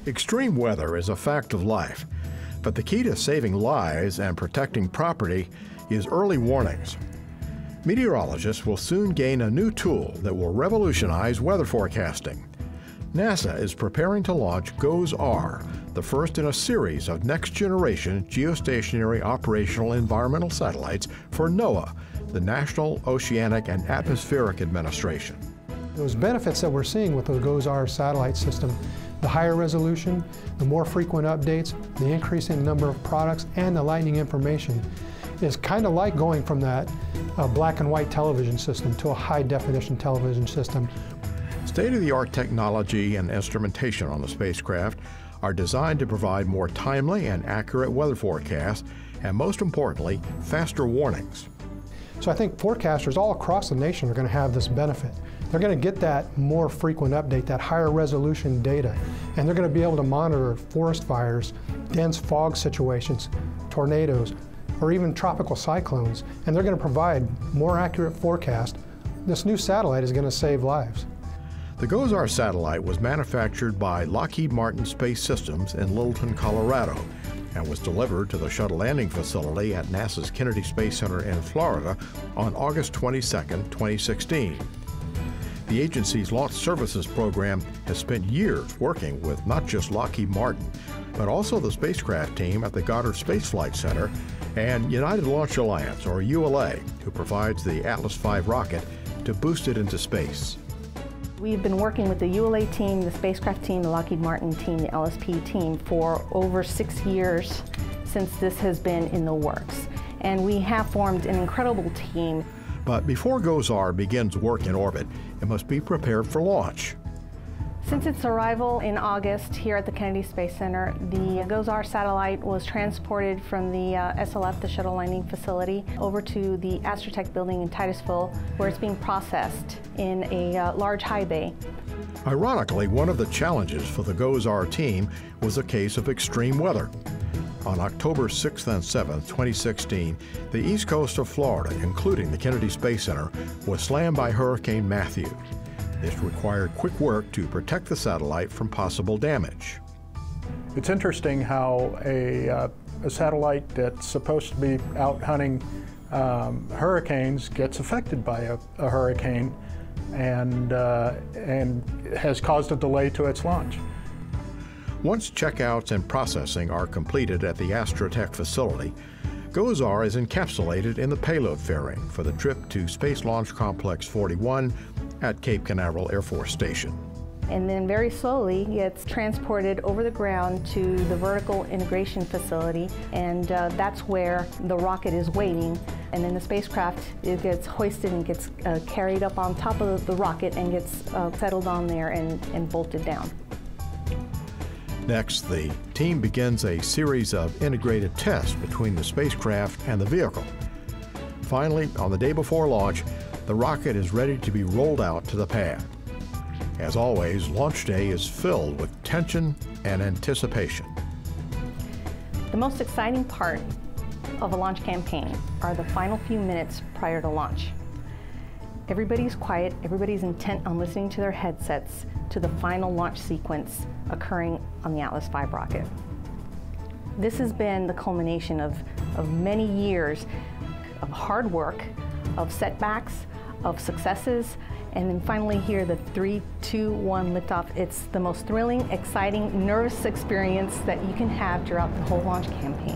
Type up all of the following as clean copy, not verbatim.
Extreme weather is a fact of life, but the key to saving lives and protecting property is early warnings. Meteorologists will soon gain a new tool that will revolutionize weather forecasting. NASA is preparing to launch GOES-R, the first in a series of next-generation geostationary operational environmental satellites for NOAA, the National Oceanic and Atmospheric Administration. Those benefits that we're seeing with the GOES-R satellite system, the higher resolution, the more frequent updates, the increasing number of products, and the lightning information is kind of like going from that black and white television system to a high-definition television system. State-of-the-art technology and instrumentation on the spacecraft are designed to provide more timely and accurate weather forecasts, and most importantly, faster warnings. So I think forecasters all across the nation are going to have this benefit. They're going to get that more frequent update, that higher resolution data, and they're going to be able to monitor forest fires, dense fog situations, tornadoes, or even tropical cyclones, and they're going to provide more accurate forecast. This new satellite is going to save lives. The GOES-R satellite was manufactured by Lockheed Martin Space Systems in Littleton, Colorado, and was delivered to the shuttle landing facility at NASA's Kennedy Space Center in Florida on August 22, 2016. The agency's Launch Services Program has spent years working with not just Lockheed Martin, but also the spacecraft team at the Goddard Space Flight Center and United Launch Alliance, or ULA, who provides the Atlas V rocket to boost it into space. We've been working with the ULA team, the spacecraft team, the Lockheed Martin team, the LSP team for over 6 years since this has been in the works. And we have formed an incredible team. But before GOES-R begins work in orbit, it must be prepared for launch. Since its arrival in August here at the Kennedy Space Center, the GOES-R satellite was transported from the SLF, the Shuttle Landing Facility, over to the Astrotech building in Titusville, where it's being processed in a large high bay. Ironically, one of the challenges for the GOES-R team was a case of extreme weather. On October 6th and 7th, 2016, the east coast of Florida, including the Kennedy Space Center, was slammed by Hurricane Matthew. This required quick work to protect the satellite from possible damage. It's interesting how a satellite that's supposed to be out hunting hurricanes gets affected by a hurricane and has caused a delay to its launch. Once checkouts and processing are completed at the Astrotech facility, GOES-R is encapsulated in the payload fairing for the trip to Space Launch Complex 41 at Cape Canaveral Air Force Station. And then very slowly gets transported over the ground to the vertical integration facility, and that's where the rocket is waiting. And then the spacecraft, it gets hoisted and gets carried up on top of the rocket and gets settled on there and bolted down. Next, the team begins a series of integrated tests between the spacecraft and the vehicle. Finally, on the day before launch, the rocket is ready to be rolled out to the pad. As always, launch day is filled with tension and anticipation. The most exciting part of a launch campaign are the final few minutes prior to launch. Everybody's quiet, everybody's intent on listening to their headsets to the final launch sequence occurring on the Atlas V rocket. This has been the culmination of many years of hard work, of setbacks, of successes, and then finally here, the 3, 2, 1 liftoff. It's the most thrilling, exciting, nervous experience that you can have throughout the whole launch campaign.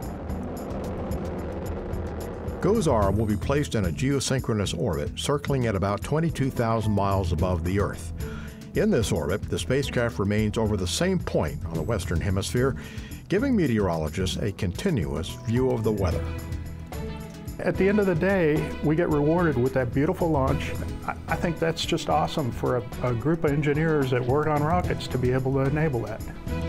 GOES-R will be placed in a geosynchronous orbit circling at about 22,000 miles above the Earth. In this orbit, the spacecraft remains over the same point on the Western Hemisphere, giving meteorologists a continuous view of the weather. At the end of the day, we get rewarded with that beautiful launch. I think that's just awesome for a group of engineers that work on rockets to be able to enable that.